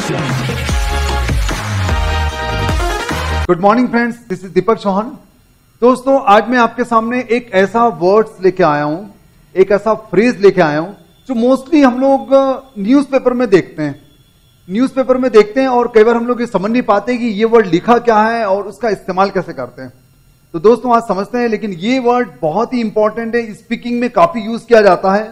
Good morning friends, this is Deepak Chauhan. दोस्तों, आज मैं आपके सामने एक ऐसा वर्ड्स लेके आया हूं, एक ऐसा फ्रेज लेके आया हूं जो मोस्टली हम लोग न्यूज़पेपर में देखते हैं। न्यूज़पेपर में देखते हैं और कई बार हम लोग ये समझ नहीं पाते कि ये वर्ड लिखा क्या है और उसका इस्तेमाल कैसे करते हैं। तो दोस्तों, आज समझते हैं, लेकिन ये वर्ड बहुत ही इंपॉर्टेंट है, स्पीकिंग में काफी यूज किया जाता है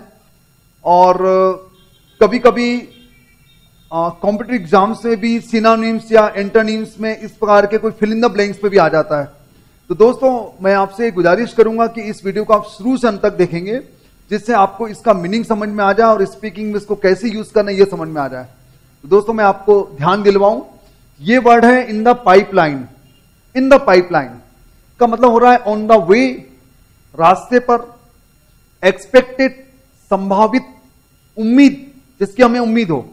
और कभी कभी कॉम्पिटिटिव एग्जाम्स में भी सिनोनिम्स या एंटोनिम्स में इस प्रकार के कोई फिल इन द ब्लैंक्स पे भी आ जाता है। तो दोस्तों, मैं आपसे गुजारिश करूंगा कि इस वीडियो को आप शुरू से अंत तक देखेंगे, जिससे आपको इसका मीनिंग समझ में आ जाए और स्पीकिंग में इसको कैसे यूज करना है ये समझ में आ जाए। तो दोस्तों, मैं आपको ध्यान दिलवाऊं, ये वर्ड है in the pipeline. In the pipeline का मतलब हो रहा है ऑन द वे, रास्ते पर, एक्सपेक्टेड, संभावित, उम्मीद, जिसकी हमें उम्मीद हो,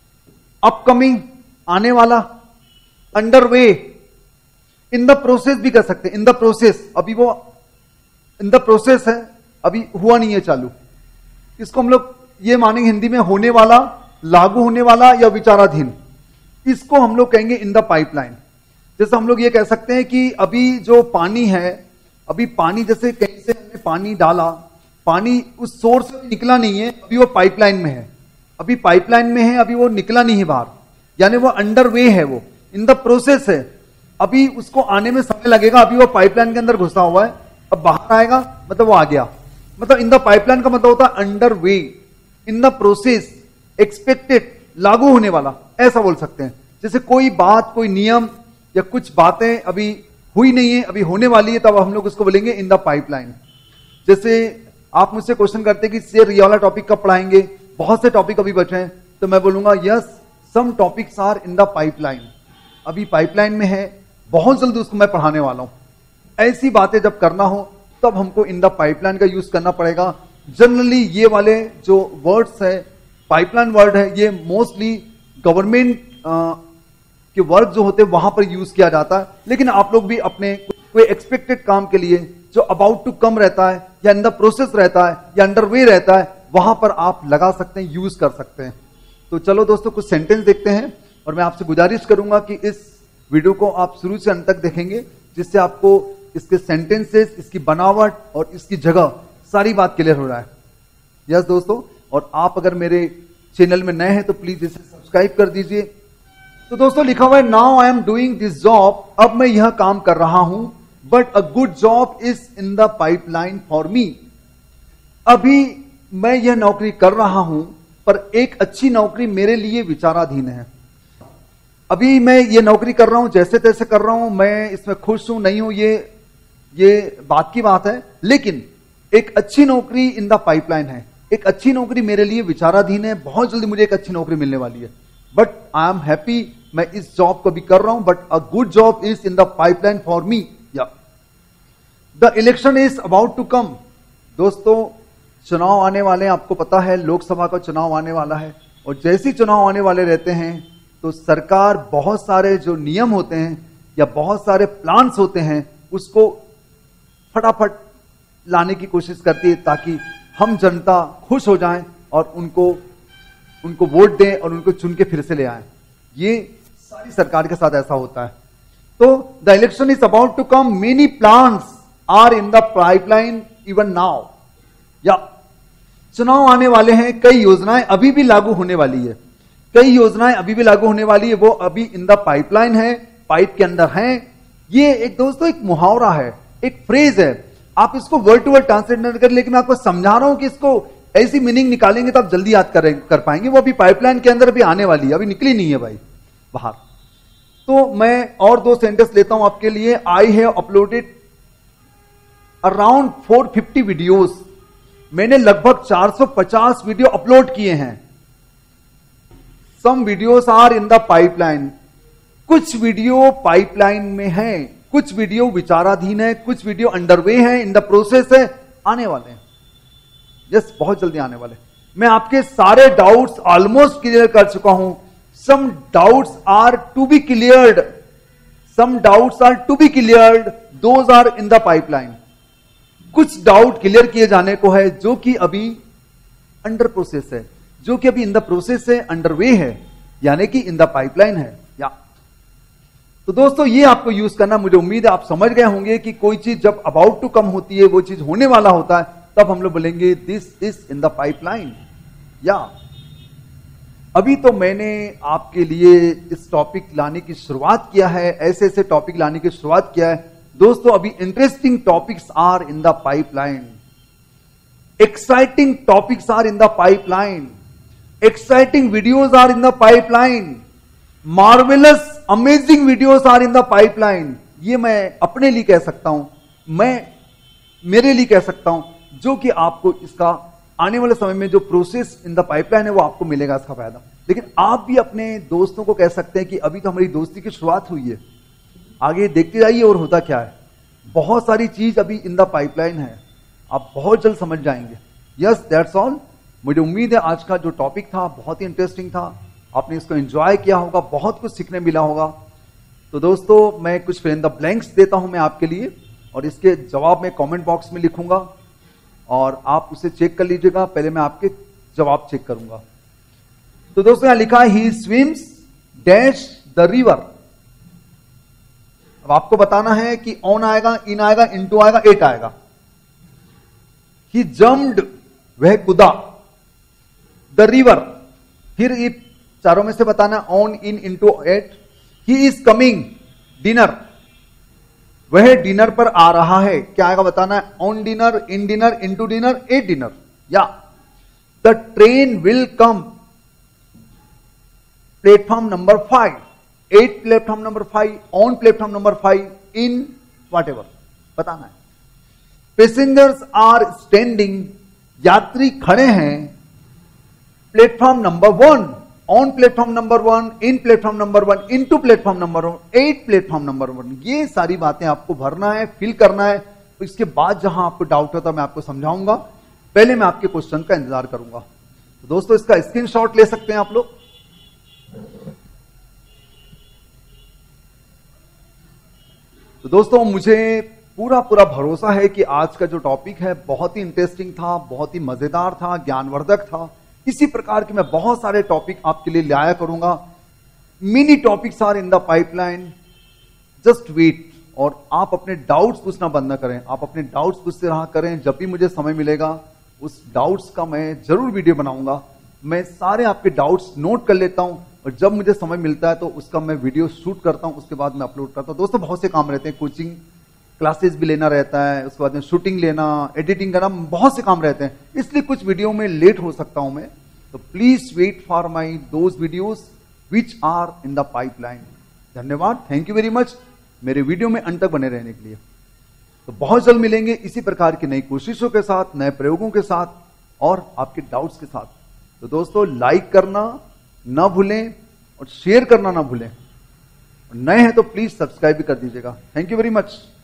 अपकमिंग, आने वाला, under way, in the process भी कर सकते हैं। इन द प्रोसेस, अभी वो इन द प्रोसेस है, अभी हुआ नहीं है चालू। इसको हम लोग ये मानेंगे हिंदी में होने वाला, लागू होने वाला या विचाराधीन। इसको हम लोग कहेंगे इन द पाइपलाइन। जैसे हम लोग ये कह सकते हैं कि अभी जो पानी है, अभी पानी जैसे कहीं से हमने पानी डाला, पानी उस सोर्स से निकला नहीं है, अभी वो पाइपलाइन में है, अभी पाइपलाइन में है, अभी वो निकला नहीं है बाहर, यानी वो अंडर वे है, वो इन द प्रोसेस है, अभी उसको आने में समय लगेगा, अभी वो पाइपलाइन के अंदर घुसा हुआ है, अब बाहर आएगा मतलब वो आ गया। मतलब इन द पाइपलाइन का मतलब होता है under way, in the process, expected, लागू होने वाला, ऐसा बोल सकते हैं। जैसे कोई बात, कोई नियम या कुछ बातें अभी हुई नहीं है, अभी होने वाली है, तब हम लोग उसको बोलेंगे इन द पाइपलाइन। जैसे आप मुझसे क्वेश्चन करते हैं कि सर ये वाला टॉपिक कब पढ़ाएंगे, बहुत से टॉपिक अभी बचे हैं, तो मैं बोलूंगा yes, some topics are in the pipeline, अभी पाइपलाइन में है, बहुत जल्दी उसको मैं पढ़ाने वाला हूं। ऐसी बातें जब करना हो तब हमको इन द पाइपलाइन का यूज करना पड़ेगा। जनरली ये वाले जो वर्ड्स है, पाइपलाइन वर्ड है, ये मोस्टली गवर्नमेंट के वर्ड जो होते हैं वहां पर यूज किया जाता है, लेकिन आप लोग भी अपने कोई एक्सपेक्टेड काम के लिए जो अबाउट टू कम रहता है या इन द प्रोसेस रहता है या अंडर वे रहता है, वहां पर आप लगा सकते हैं, यूज कर सकते हैं। तो चलो दोस्तों, कुछ सेंटेंस देखते हैं और मैं आपसे गुजारिश करूंगा कि इस वीडियो को आप शुरू से अंत तक देखेंगे, जिससे आपको इसके सेंटेंसेस, इसकी बनावट और इसकी जगह सारी बात क्लियर हो रहा है। यस दोस्तों, और आप अगर मेरे चैनल में नए हैं तो प्लीज इसे सब्सक्राइब कर दीजिए। तो दोस्तों, लिखा हुआ है now I am doing this job, अब मैं यह काम कर रहा हूं, but a good job is in the pipeline for me. अभी मैं यह नौकरी कर रहा हूं, पर एक अच्छी नौकरी मेरे लिए विचाराधीन है। अभी मैं ये नौकरी कर रहा हूं, जैसे तैसे कर रहा हूं, मैं इसमें खुश हूं नहीं हूं, ये बात की बात है, लेकिन एक अच्छी नौकरी इन द पाइपलाइन है, एक अच्छी नौकरी मेरे लिए विचाराधीन है, बहुत जल्दी मुझे एक अच्छी नौकरी मिलने वाली है। बट आई एम हैप्पी, मैं इस जॉब को भी कर रहा हूं, but a good job is in the pipeline for me. या the election is about to come. दोस्तों, चुनाव आने वाले हैं, आपको पता है लोकसभा का चुनाव आने वाला है, और जैसे चुनाव आने वाले रहते हैं तो सरकार बहुत सारे जो नियम होते हैं या बहुत सारे प्लान्स होते हैं उसको फटाफट लाने की कोशिश करती है, ताकि हम जनता खुश हो जाएं और उनको वोट दें और उनको चुन के फिर से ले आएं। ये सारी सरकार के साथ ऐसा होता है। तो the election is about to come, many plans are in the pipeline even now. या चुनाव आने वाले हैं, कई योजनाएं अभी भी लागू होने वाली है, कई योजनाएं अभी भी लागू होने वाली है, वो अभी इन द पाइपलाइन है, पाइप के अंदर हैं। ये एक दोस्तों एक मुहावरा है, एक फ्रेज है, आप इसको वर्ड टू वर्ड ट्रांसलेट नहीं कर, लेकिन मैं आपको समझा रहा हूं कि इसको ऐसी मीनिंग निकालेंगे तो आप जल्दी याद कर पाएंगे। वो अभी पाइपलाइन के अंदर भी आने वाली है, अभी निकली नहीं है भाई बाहर। तो मैं और दो सेंटेंस लेता हूं आपके लिए। I have uploaded around 450 videos, मैंने लगभग 450 वीडियो अपलोड किए हैं। Some videos are in the pipeline, कुछ वीडियो पाइपलाइन में है, कुछ वीडियो विचाराधीन है, कुछ वीडियो अंडरवे है, इन द प्रोसेस है, आने वाले हैं, यस बहुत जल्दी आने वाले। मैं आपके सारे डाउट्स ऑलमोस्ट क्लियर कर चुका हूं। Some doubts are to be cleared, some doubts are to be cleared, those are in the pipeline. कुछ डाउट क्लियर किए जाने को है जो कि अभी अंडर प्रोसेस है, जो कि अभी इन द प्रोसेस है, अंडरवे है, यानी कि इन द पाइपलाइन है। या तो दोस्तों ये आपको यूज करना, मुझे उम्मीद है आप समझ गए होंगे कि कोई चीज जब अबाउट टू कम होती है, वो चीज होने वाला होता है, तब हम लोग बोलेंगे this is in the pipeline. या अभी तो मैंने आपके लिए इस टॉपिक लाने की शुरुआत किया है, ऐसे ऐसे टॉपिक लाने की शुरुआत किया है दोस्तों। अभी interesting topics are in the pipeline, exciting topics are in the pipeline, exciting videos are in the pipeline, marvellous amazing videos are in the pipeline. ये मैं अपने लिए कह सकता हूं, मैं मेरे लिए कह सकता हूं, जो कि आपको इसका आने वाले समय में जो प्रोसेस इन द पाइपलाइन है वो आपको मिलेगा इसका फायदा। लेकिन आप भी अपने दोस्तों को कह सकते हैं कि अभी तो हमारी दोस्ती की शुरुआत हुई है, आगे देखते जाइए और होता क्या है। बहुत सारी चीज अभी इन द पाइपलाइन है, आप बहुत जल्द समझ जाएंगे। Yes that's all. मुझे उम्मीद है आज का जो टॉपिक था बहुत ही इंटरेस्टिंग था, आपने इसको एंजॉय किया होगा, बहुत कुछ सीखने मिला होगा। तो दोस्तों मैं कुछ फिल इन द ब्लैंक्स देता हूं मैं आपके लिए, और इसके जवाब मैं कमेंट बॉक्स में लिखूंगा और आप उसे चेक कर लीजिएगा। पहले मैं आपके जवाब चेक करूंगा। तो दोस्तों यहां लिखा है he swims dash the river. अब आपको बताना है कि ऑन आएगा, इन आएगा, इनटू आएगा, एट आएगा। ही जम्प्ड, वह कूदा, द रिवर, फिर ये चारों में से बताना on, in, into, at. He is coming, dinner, वह डिनर पर आ रहा है, क्या आएगा बताना है, on dinner, in dinner, into dinner, at dinner. या the train will come, platform number 5, at platform number 5, on platform number 5, in whatever बताना है। पैसेंजर्स आर स्टैंडिंग, यात्री खड़े हैं, platform number 1, on platform number 1, in platform number 1, into platform number 1, at platform number 1। ये सारी बातें आपको भरना है, फिल करना है। इसके बाद जहां आपको डाउट होता है मैं आपको समझाऊंगा, पहले मैं आपके क्वेश्चन का इंतजार करूंगा। तो दोस्तों इसका स्क्रीनशॉट ले सकते हैं आप लोग। तो दोस्तों मुझे पूरा भरोसा है कि आज का जो टॉपिक है बहुत ही इंटरेस्टिंग था, बहुत ही मजेदार था, ज्ञानवर्धक था। इसी प्रकार के मैं बहुत सारे टॉपिक आपके लिए लाया करूंगा। Mini topics are in the pipeline, just wait. और आप अपने डाउट्स पूछना बंद ना करें, आप अपने डाउट्स पूछते रहा करें। जब भी मुझे समय मिलेगा उस डाउट्स का मैं जरूर वीडियो बनाऊंगा। मैं सारे आपके डाउट्स नोट कर लेता हूं और जब मुझे समय मिलता है तो उसका मैं वीडियो शूट करता हूं, उसके बाद मैं अपलोड करता हूं। दोस्तों बहुत से काम रहते हैं, कोचिंग क्लासेस भी लेना रहता है, उसके बाद में शूटिंग लेना, एडिटिंग करना, बहुत से काम रहते हैं, इसलिए कुछ वीडियो में लेट हो सकता हूं मैं। तो please wait for my those videos which are in the pipeline. धन्यवाद, थैंक यू वेरी मच मेरे वीडियो में अंत तक बने रहने के लिए। तो बहुत जल्द मिलेंगे इसी प्रकार की नई कोशिशों के साथ, नए प्रयोगों के साथ और आपके डाउट्स के साथ। तो दोस्तों लाइक करना ना भूलें और शेयर करना ना भूलें। नए हैं तो प्लीज सब्सक्राइब भी कर दीजिएगा। Thank you very much.